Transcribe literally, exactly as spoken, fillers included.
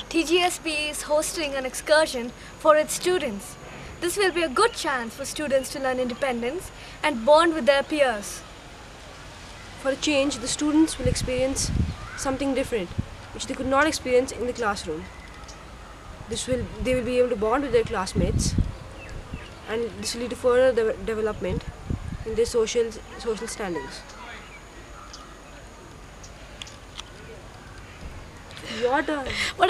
T G S B is hosting an excursion for its students. This will be a good chance for students to learn independence and bond with their peers. For a change, the students will experience something different, which they could not experience in the classroom. This will, they will be able to bond with their classmates, and this will lead to further de development in their social, social standings. Your turn.